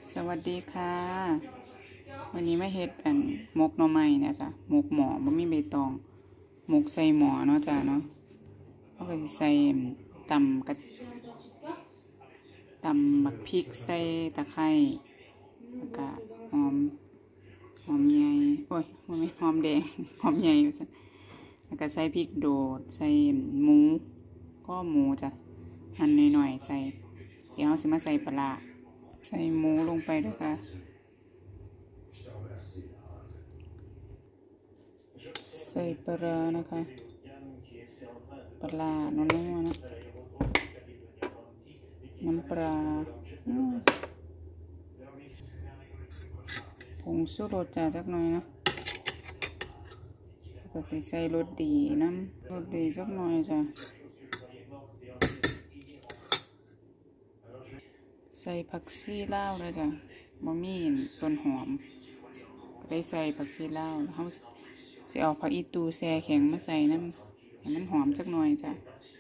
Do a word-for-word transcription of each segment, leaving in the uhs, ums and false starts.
สวัสดีค่ะวันนี้มาเฮ็ดอันหมกหน่อไม้นะจ๊ะหมกหมอบ่มีใบตองหมกใส่หมอเนาะจ้ะเนาะเขาก็สิใส่ตำกะตำบักพริกใส่ตะไคร้แล้วก็หอมหอมใหญ่โอ้ยบ่แม่นหอมแดงหอมใหญ่ว่าซั่นแล้วก็ใส่พริกโดดใส่หมูก็หมูจ้ะหั่นหน่อยๆใส่เดี๋ยวเราสิมาใส่ปลาร้าใส่หมูลงไปด้วยค่ะใส่ปลาร้านะคะปลาหนัวๆนะน้ำปลาผงชูรสจ้าจักหน่อยนะก็จะใส่รสดีน้ำรสดีจักหน่อยจ้ะใส่ผักชีลาวเลยจ้ะบะหมี่ต้นหอมได้ใส่ผักชีลาวเขาจะเอาผักอีตูแช่แข็งมาใส่น้ำให้มันหอมสักหน่อยจ้ะ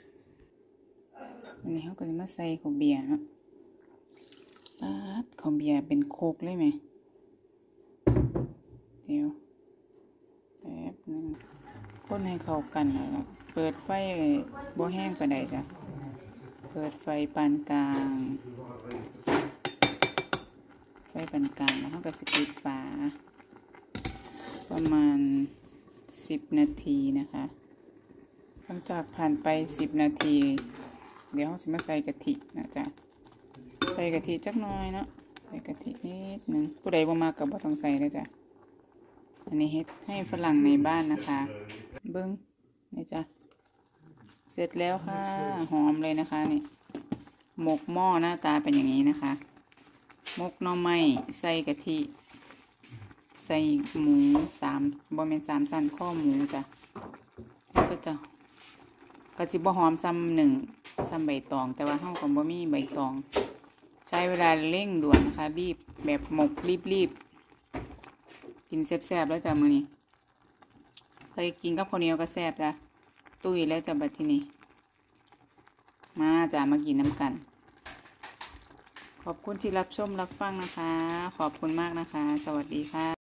วันนี้เขาก็จะมาใส่ข้าวเบียร์เนาะปัดข้าวเบียร์เป็นโคกเลยไหมเดี๋ยวแป๊บนึงคนให้เข้ากันแล้วเปิดไฟบ่แห้งไปได้จ้ะเปิดไฟปานกลางไฟปานกลางแล้วเขาก็สปิดฝาประมาณสิบนาทีนะคะหลังจากผ่านไปสิบนาทีเดี๋ยวเราจะมาใส่กะทินะจ๊ะใส่กะทิจักหน่อยเนาะใส่กะทินิดนึงผู้ใดบ่มากก็บ่ต้องใส่เลยจ้ะอันนี้เฮ็ดให้ฝรั่งในบ้านนะคะเบิ้งนี่จ้ะเสร็จแล้วค่ะหอมเลยนะคะนี่หมกหม้อหน้าตาเป็นอย่างนี้นะคะหมกหน่อไม้ใส่กะทิใส่หมูสามบ่แม่นสามชั้นข้อหมูจ้ะแล้วก็จะกะสิบ่หอมซ้ำหนึ่งซ้ำใบตองแต่ว่าเฮาก็บ่มีใบตองใช้เวลาเร่งด่วนนะคะรีบแบบหมกรีบๆกินแซ่บๆแล้วจ้ะมื้อนี้เคยกินกับข้าวเหนียวก็แซ่บจ้ะตุ้ยแล้วจ้ะบัดทีนี้มาจ้ะมากินน้ำกันขอบคุณที่รับชมรับฟังนะคะขอบคุณมากนะคะสวัสดีค่ะ